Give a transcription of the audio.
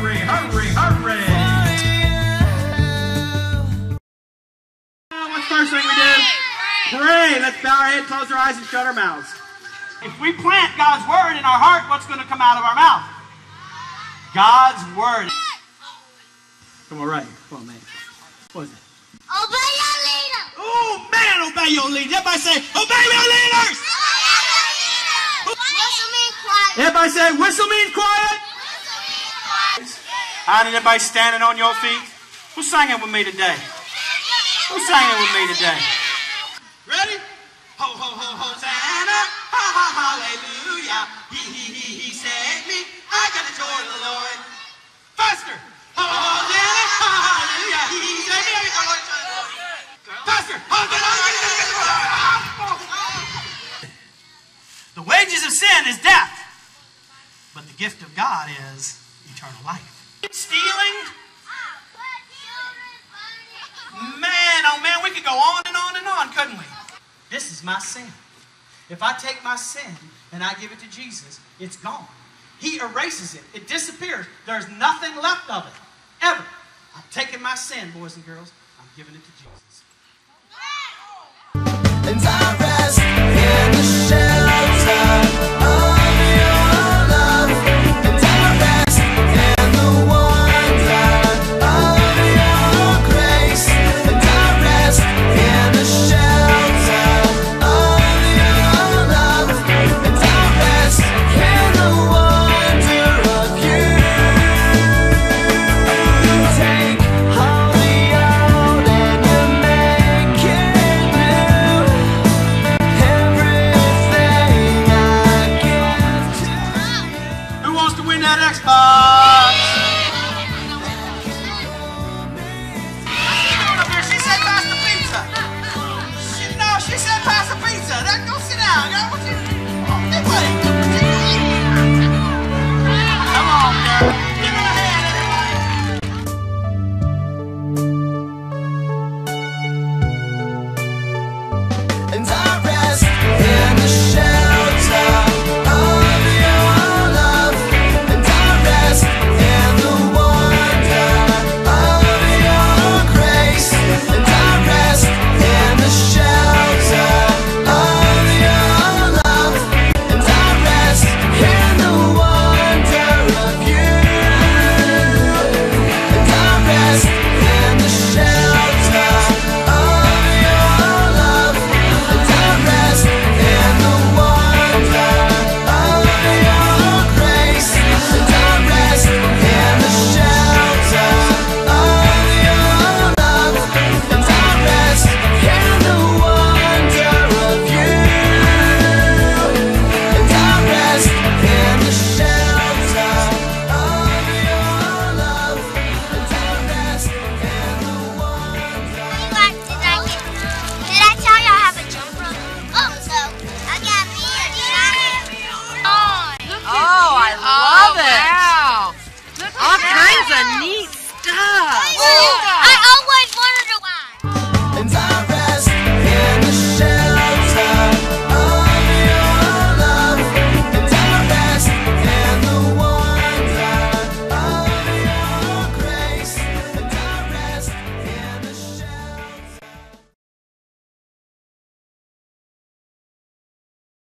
hurry, hurry, hurry. What's the first thing we do? Pray. Let's bow our head, close our eyes, and shut our mouths. If we plant God's word in our heart, what's going to come out of our mouth? God's word. Come on, right. Come on, man. What is it? Obey your leader. Oh, man, obey your leaders. Everybody say, obey your leaders. Whistle means quiet. Everybody say, whistle means quiet. I need everybody standing on your feet. Who's singing with me today? Who's singing with me today? Ready? Ho, ho, ho, Hosanna. Ha, ha, hallelujah. He saved me. I got the joy of the Lord. Faster. Ho, ho, Hosanna. Ha, hallelujah. He saved me. I got the Lord. Faster. The wages of sin is death, but the gift of God is eternal life. Stealing, man, oh man, we could go on and on and on, couldn't we? This is my sin. If I take my sin and I give it to Jesus, it's gone. He erases it. It disappears. There's nothing left of it, ever. I'm taking my sin, boys and girls. I'm giving it to Jesus. And I rest in the shelter of your love. And I rest in the wonder of your grace. And I rest in the shelter of your love. And I rest in the wonder of you. Take all the old and you make it new. Everything I give to you. Who wants to win that Xbox? She said pass the pizza. She said pass the pizza. Go sit down. Girl, what you